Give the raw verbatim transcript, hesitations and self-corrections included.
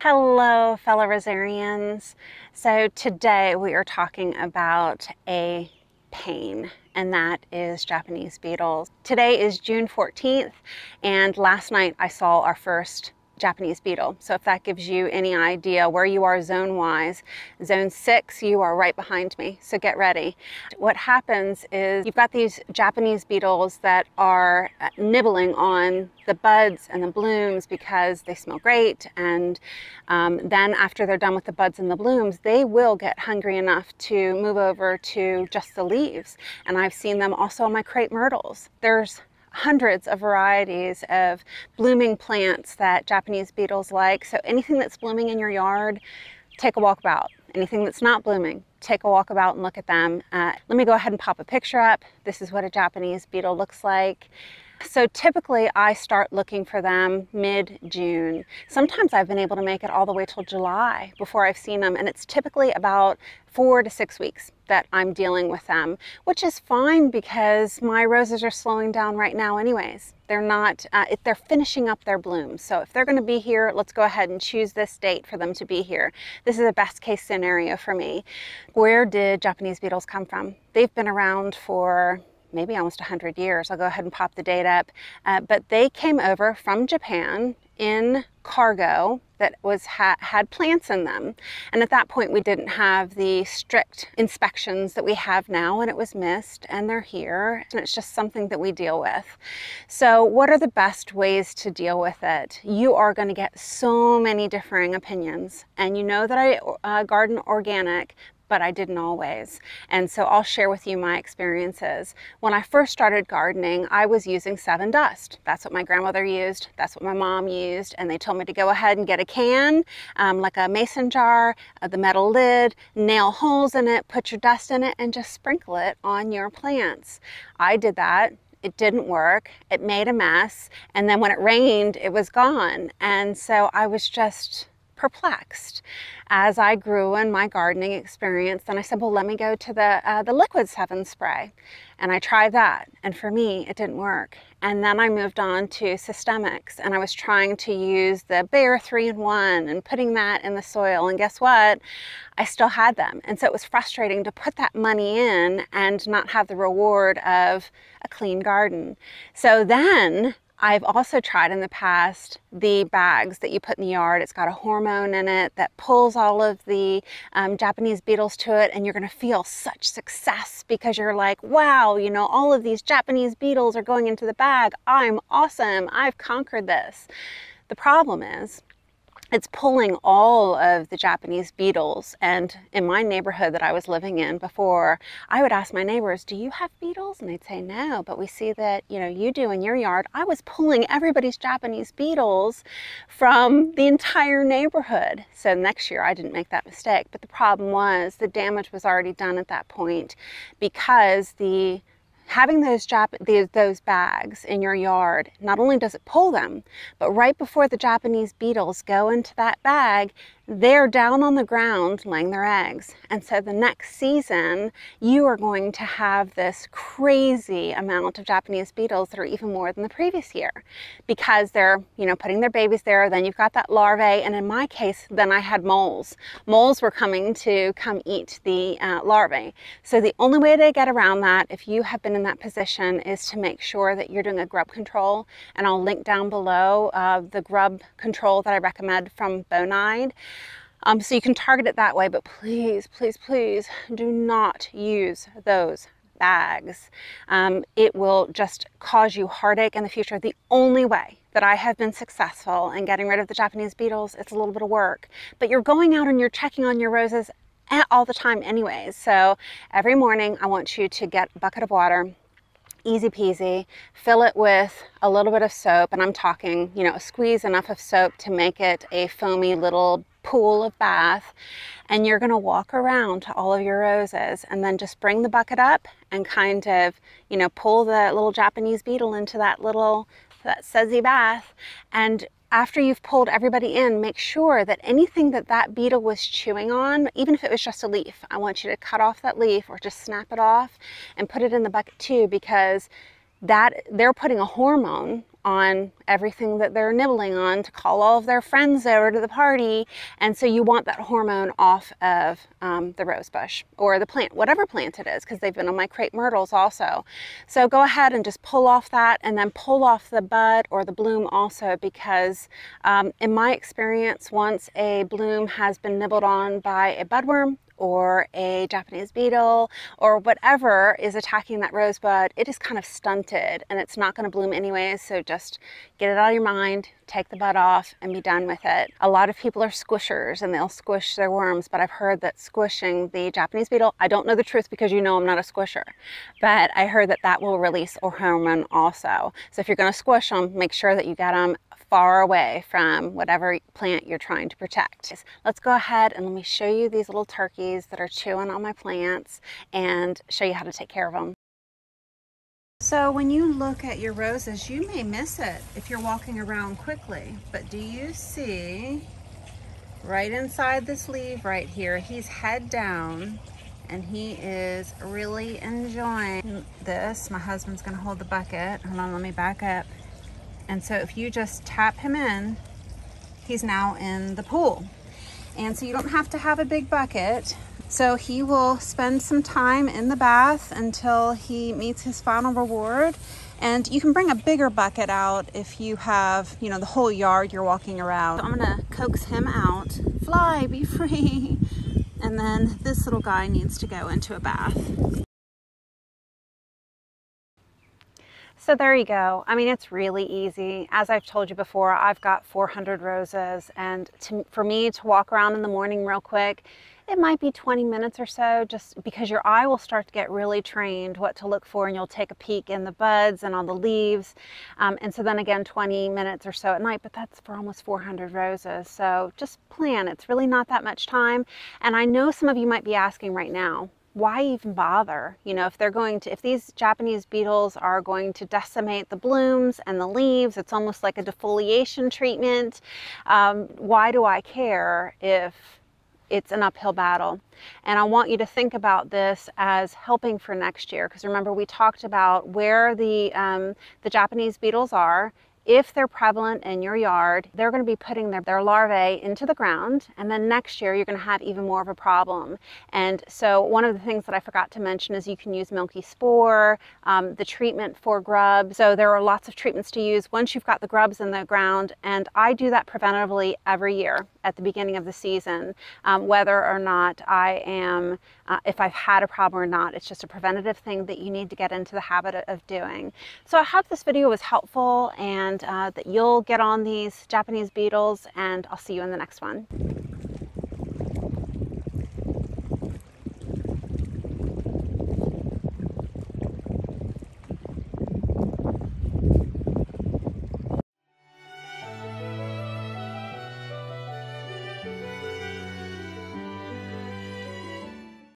Hello, fellow Rosarians. So today we are talking about a pain, and that is Japanese beetles. Today is June fourteenth, and last night I saw our first Japanese beetle. So if that gives you any idea where you are zone-wise, zone six, you are right behind me, so get ready. What happens is you've got these Japanese beetles that are nibbling on the buds and the blooms because they smell great, and um, then after they're done with the buds and the blooms, they will get hungry enough to move over to just the leaves. And I've seen them also on my crepe myrtles. There's hundreds of varieties of blooming plants that Japanese beetles like. So anything that's blooming in your yard, take a walkabout. Anything that's not blooming, take a walkabout and look at them. Uh, let me go ahead and pop a picture up. This is what a Japanese beetle looks like. So typically I start looking for them mid-June. Sometimes I've been able to make it all the way till July before I've seen them, and it's typically about four to six weeks that I'm dealing with them, which is fine because my roses are slowing down right now anyways. They're not, uh, if they're finishing up their blooms. So if they're gonna be here, let's go ahead and choose this date for them to be here. This is a best case scenario for me. Where did Japanese beetles come from? They've been around for maybe almost one hundred years. I'll go ahead and pop the date up. Uh, but they came over from Japan in cargo that was ha had plants in them. And at that point, we didn't have the strict inspections that we have now, and it was missed, and they're here, and it's just something that we deal with. So what are the best ways to deal with it? You are going to get so many differing opinions, and you know that I uh, garden organic, but I didn't always. And so I'll share with you my experiences. When I first started gardening, I was using Sevin Dust. That's what my grandmother used. That's what my mom used. And they told me to go ahead and get a can, um, like a mason jar, uh, the metal lid, nail holes in it, put your dust in it, and just sprinkle it on your plants. I did that. It didn't work. It made a mess. And then when it rained, it was gone. And so I was just perplexed as I grew in my gardening experience. Then I said, well, let me go to the uh, the liquid Sevin spray, and I tried that, and for me it didn't work. And then I moved on to systemics, and I was trying to use the Bayer three in one and putting that in the soil, and guess what? I still had them. And so it was frustrating to put that money in and not have the reward of a clean garden. So then I've also tried in the past the bags that you put in the yard. It's got a hormone in it that pulls all of the um, Japanese beetles to it, and you're gonna feel such success because you're like, wow, you know, all of these Japanese beetles are going into the bag. I'm awesome, I've conquered this. The problem is, it's pulling all of the Japanese beetles. And in my neighborhood that I was living in before, I would ask my neighbors, do you have beetles? And they'd say no, but we see that, you know, you do in your yard. I was pulling everybody's Japanese beetles from the entire neighborhood. So next year I didn't make that mistake, but the problem was the damage was already done at that point because the having those, Jap those, those bags in your yard, not only does it pull them, but right before the Japanese beetles go into that bag, they're down on the ground laying their eggs. And so the next season, you are going to have this crazy amount of Japanese beetles that are even more than the previous year because they're, you know, putting their babies there. Then you've got that larvae. And in my case, then I had moles. Moles were coming to come eat the uh, larvae. So the only way to get around that, if you have been in that position, is to make sure that you're doing a grub control. And I'll link down below uh, the grub control that I recommend from Bonide. Um, so you can target it that way, but please, please, please do not use those bags. Um, it will just cause you heartache in the future. The only way that I have been successful in getting rid of the Japanese beetles, it's a little bit of work, but you're going out and you're checking on your roses all the time anyways. So every morning I want you to get a bucket of water, easy peasy, fill it with a little bit of soap, and I'm talking, you know, squeeze enough of soap to make it a foamy little pool of bath, and you're going to walk around to all of your roses and then just bring the bucket up and kind of, you know, pull the little Japanese beetle into that little, that sudsy bath. And after you've pulled everybody in, make sure that anything that that beetle was chewing on, even if it was just a leaf, I want you to cut off that leaf or just snap it off and put it in the bucket too, because that they're putting a hormone on everything that they're nibbling on to call all of their friends over to the party. And so you want that hormone off of um, the rose bush or the plant, whatever plant it is, because they've been on my crepe myrtles also. So go ahead and just pull off that, and then pull off the bud or the bloom also, because um, in my experience, once a bloom has been nibbled on by a budworm or a Japanese beetle or whatever is attacking that rosebud, it is kind of stunted and it's not going to bloom anyways. So just get it out of your mind, take the bud off, and be done with it. A lot of people are squishers and they'll squish their worms, but I've heard that squishing the Japanese beetle, I don't know the truth because you know I'm not a squisher, but I heard that that will release a hormone also. So if you're going to squish them, make sure that you get them far away from whatever plant you're trying to protect. Let's go ahead and let me show you these little turkeys that are chewing on my plants and show you how to take care of them. So when you look at your roses, you may miss it if you're walking around quickly, but do you see right inside this leaf right here, he's head down and he is really enjoying this. My husband's gonna hold the bucket. Hold on, let me back up. And so if you just tap him in, he's now in the pool. And so you don't have to have a big bucket. So he will spend some time in the bath until he meets his final reward. And you can bring a bigger bucket out if you have, you know, the whole yard you're walking around. So I'm gonna coax him out. Fly, be free. And then this little guy needs to go into a bath. So there you go. I mean, it's really easy. As I've told you before, I've got four hundred roses, and to, for me to walk around in the morning real quick, it might be twenty minutes or so, just because your eye will start to get really trained what to look for, and you'll take a peek in the buds and on the leaves. Um, and so then again, twenty minutes or so at night, but that's for almost four hundred roses. So just plan. It's really not that much time. And I know some of you might be asking right now, why even bother? You know, if they're going to, if these Japanese beetles are going to decimate the blooms and the leaves, it's almost like a defoliation treatment. Um, why do I care if it's an uphill battle? And I want you to think about this as helping for next year, because remember we talked about where the, um, the Japanese beetles are. If they're prevalent in your yard, they're going to be putting their, their larvae into the ground, and then next year you're going to have even more of a problem. And so one of the things that I forgot to mention is you can use milky spore, um, the treatment for grubs. So there are lots of treatments to use once you've got the grubs in the ground, and I do that preventatively every year at the beginning of the season, um, whether or not I am, uh, if I've had a problem or not. It's just a preventative thing that you need to get into the habit of doing. So I hope this video was helpful, and Uh, that you'll get on these Japanese beetles, and I'll see you in the next one.